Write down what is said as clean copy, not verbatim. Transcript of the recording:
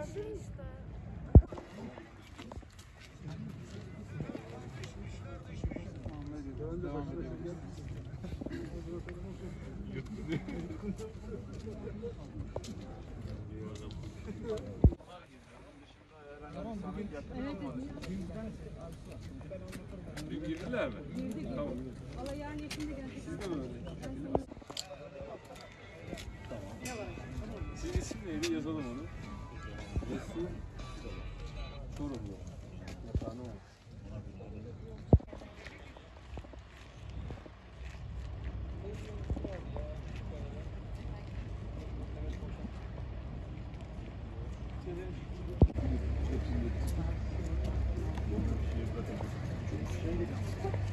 Başlayın işte. Girdiler mi? Tamam. Valla yarın yakında gelecek. Siz isim neydi? Yazalım onu. Resul Çorumlu. Mekanı var. Çok iyi.